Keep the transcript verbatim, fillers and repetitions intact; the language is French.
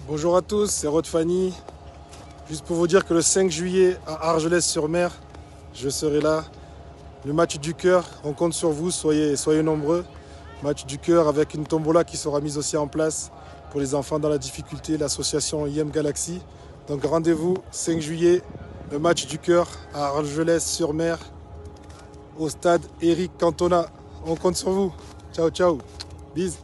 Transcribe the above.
Bonjour à tous, c'est Rod Fanny. Juste pour vous dire que le cinq juillet à Argelès-sur-Mer, je serai là. Le match du cœur, on compte sur vous, soyez, soyez nombreux. Match du cœur avec une tombola qui sera mise aussi en place pour les enfants dans la difficulté, l'association I M Galaxy. Donc rendez-vous cinq juillet, le match du cœur à Argelès-sur-Mer, au stade Eric Cantona. On compte sur vous. Ciao, ciao. Bisous.